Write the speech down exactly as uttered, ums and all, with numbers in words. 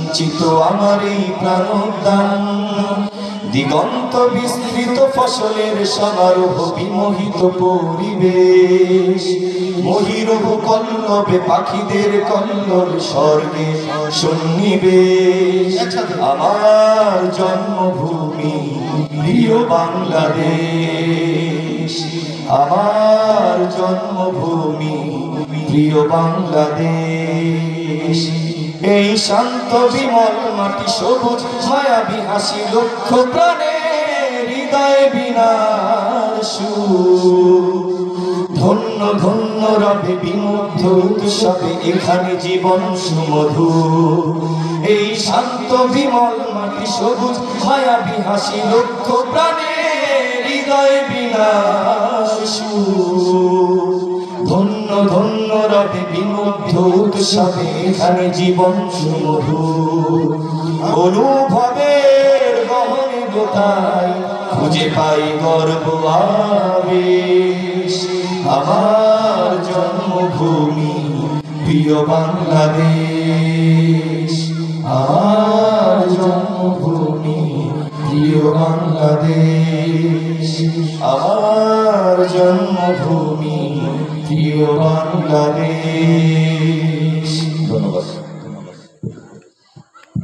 সিঞ্চিত আমার এই প্রাণোদ্যান, দিগন্ত বিস্তৃত ফসলের সমারোহ বিমোহিত পরিবেশ, মহিরহ কল্লবে পাখিদের কল্লোল স্বর্গে সন্নিবেশ। আমার জন্মভূমি প্রিয় বাংলাদেশ, আমার জন্মভূমি প্রিয় বাংলাদেশ। এই শান্ত বিমল মাটি সবুজ ছায়াবি হাসি লক্ষ প্রাণে হৃদয় বিনার সুর, ধন্য ধন্য রবে বিমুগ্ধ উৎসবে এখানে জীবন সুমধুর। এই শান্ত বিমল মাটি সবুজ ছায়াবি হাসি লক্ষ প্রাণে হৃদয় বিনার সুর, ধন্য ধন্য রবে বিমুগ্ধ উৎসবে এখানে জীবন সুমধুর। অনুভবের গহনে গোটাই খুঁজে পাই গর্ব আবেশ, আমার জন্মভূমি প্রিয় বাংলাদেশ, আমার জন্মভূমি প্রিয় বাংলাদেশ, আমার জন্মভূমি প্রিয় বাংলাদেশ। ধন্যবাদ।